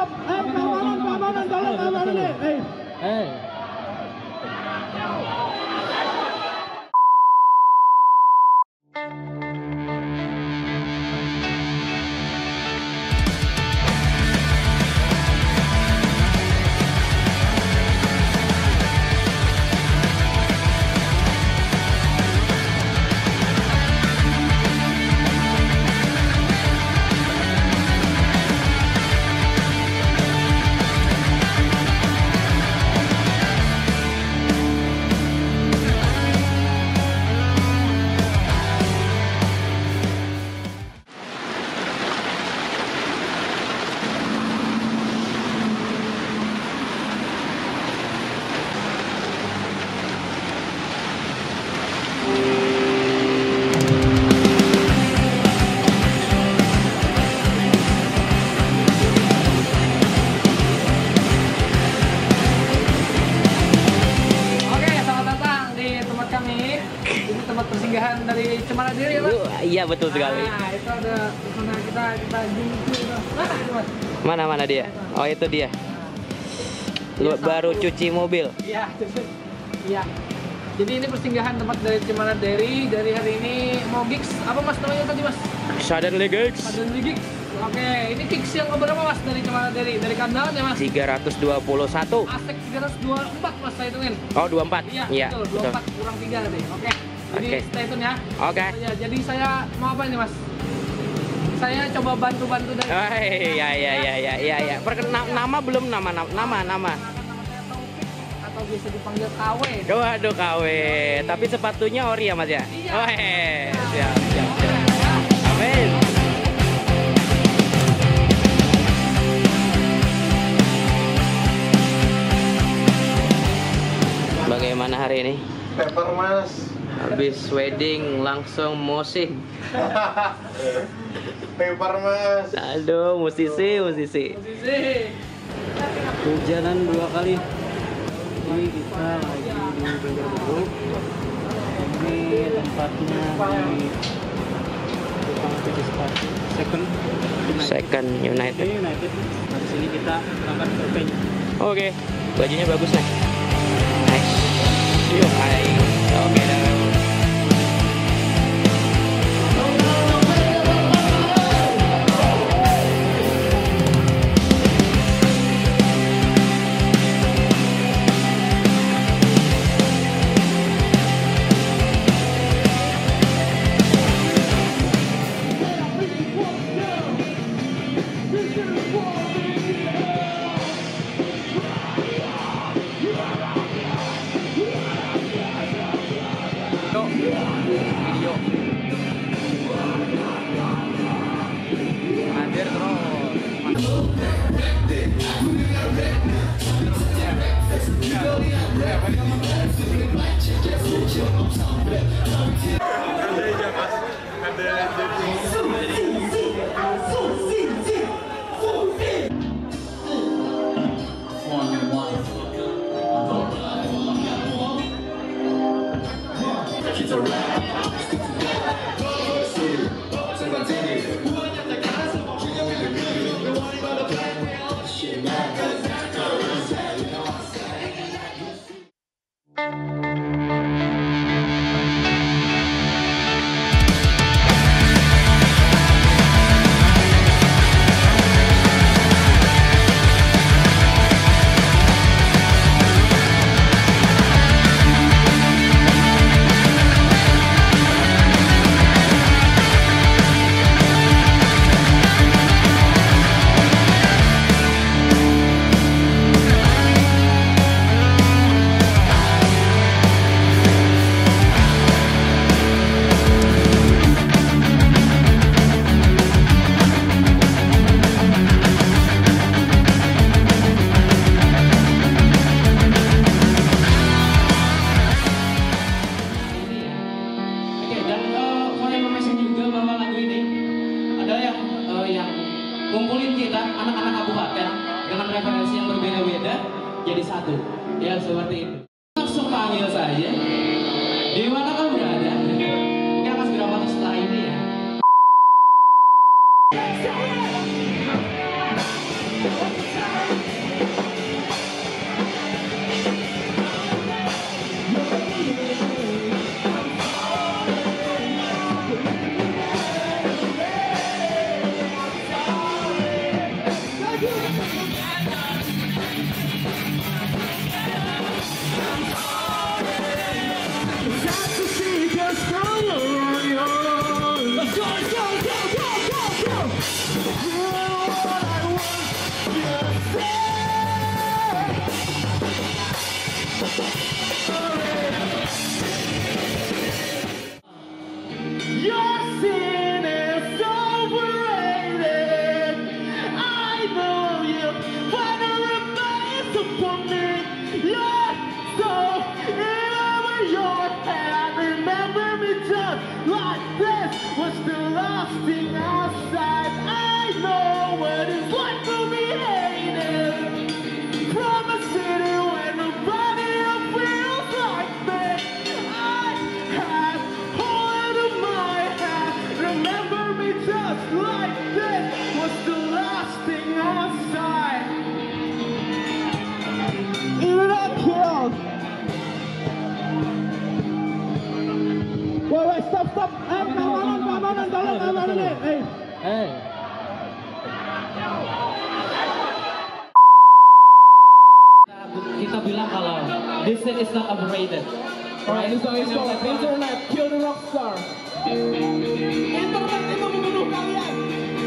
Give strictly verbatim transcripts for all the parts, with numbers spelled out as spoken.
stop. Eh, keamanan, keamanan, tolong keamanan nih. Eh. Eh. Tempat persinggahan dari Cemara Diri ya, Mas? Uh, iya betul sekali. Nah, itu ada personal kita, kita jumpa itu. Mana itu, Mas? Mana mana dia? Oh itu dia. Lu Dia baru satu. cuci mobil. Iya, iya. Jadi ini persinggahan tempat dari Cemara Diri. Dari hari ini mau gigs apa Mas namanya tadi, Mas? Suddenly gigs. Suddenly gigs. Oke, ini gigs yang keberapa Mas dari Cemara Diri? Dari Kandangan ya, Mas? tiga ratus dua puluh satu. Asik tiga ratus dua puluh empat Mas, saya hitungin. Oh dua puluh empat. Iya, Iya betul. betul. dua puluh empat kurang tiga tadi. Oke. Jadi Oke. stay tune ya. Oke. Ya, jadi saya mau apa ini Mas? Saya coba bantu-bantu dari. Oh iya iya iya iya iya iya. Perken na- nama belum nama nama nama. nama. Nama saya Taufik atau biasa dipanggil K W. Waduh K W. Tapi sepatunya ori ya Mas ya? Iya. Oh eh. Siap siap siap. Amin. Bagaimana hari ini? Paper Mas. Habis wedding langsung musik. Paper Mas. Aduh, musisi, musisi. Posisi. Hujanan dua kali. Ini kita lagi di Banjarbaru. Ini tempatnya di Jepang P D Sepatu Second United. Second United. Ini United. Nah, di sini kita akan surveinya. Oke, bajunya bagus nih. Nice. Yuk, hai. Oke, dah. Video. Hadir terus. Kumpulin kita anak-anak kabupaten dengan referensi yang berbeda-beda jadi satu, ya seperti itu. Langsung panggil saja. Di mana kamu berada? Kita akan segera foto setelah ini ya. Let's go! this was the last thing outside. I know what it's like to be hated from a city where nobody else feels like me. I had hold of my hand. Remember me just like this was the last thing outside. Even I killed. Wait, wait, stop, stop. Eh, keamanan, keamanan, tolong keamanan nih. Eh, Eh. Kita bilang kalau this thing is not overrated. Alright, this song is called Internet Kill the Rockstar. Internet itu membunuh kalian.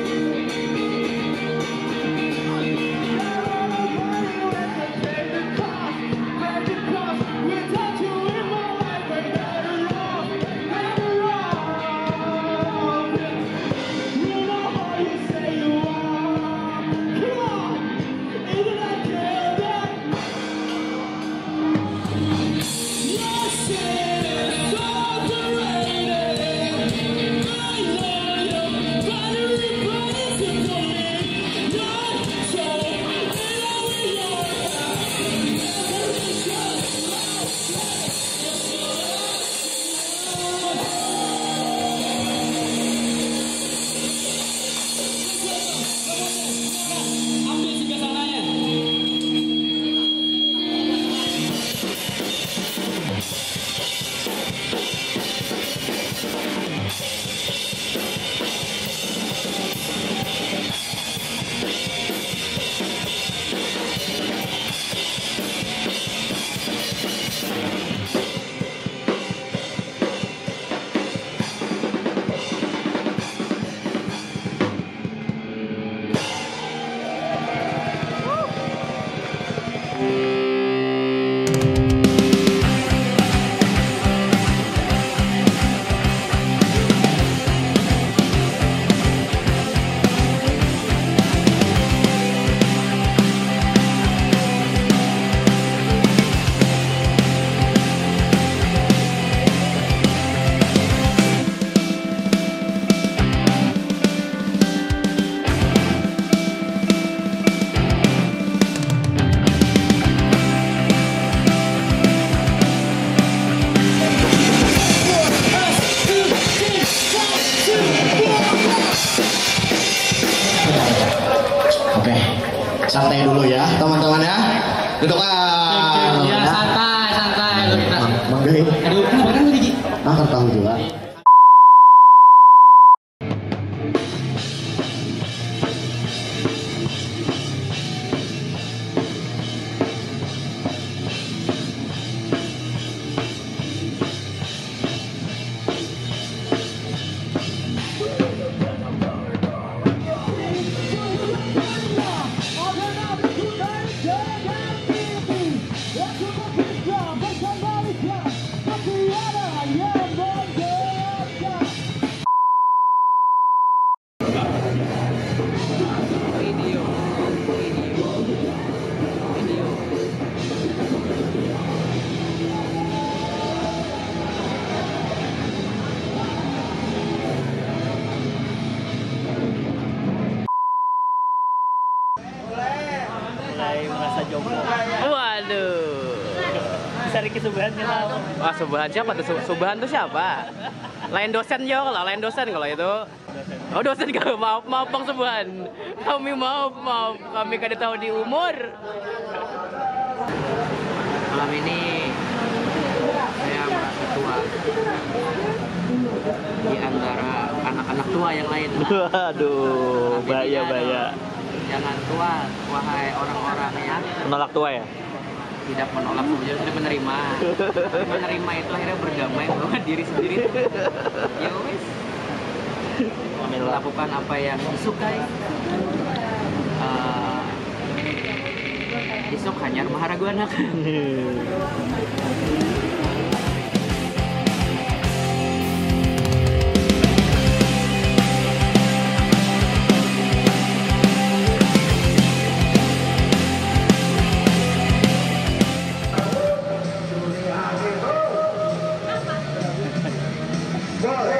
Ambil singgasananya. Oke, santai dulu ya teman-teman ya. Dudukkan. Ya santai, santai. Mangga. Aduh, kenapa kan lagi? Ah, tahu juga. Waduh. Cari kesubahannya lah. Wah, Subahan siapa tuh? Su- Subahan tuh siapa? Lain dosen yo kalau lain dosen kalau itu. Oh, dosen kalau maaf maaf Bang Subahan. Kami maaf maaf kami kada tahu di umur. Malam ini saya merasa tua di antara anak-anak tua yang lain. Waduh, Tapi bahaya tidak bahaya. dong. Jangan tua, wahai orang-orang yang Menolak tua ya? tidak menolak sebenarnya sudah menerima. Menerima itu akhirnya berdamai bahwa diri sendiri. Ya wes. Lakukan apa yang disukai. Uh, Isok hanyar maharaguanak. Go,